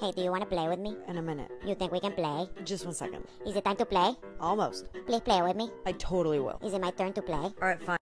Hey, do you want to play with me? In a minute. You think we can play? Just 1 second. Is it time to play? Almost. Please play with me. I totally will. Is it my turn to play? Alright, fine.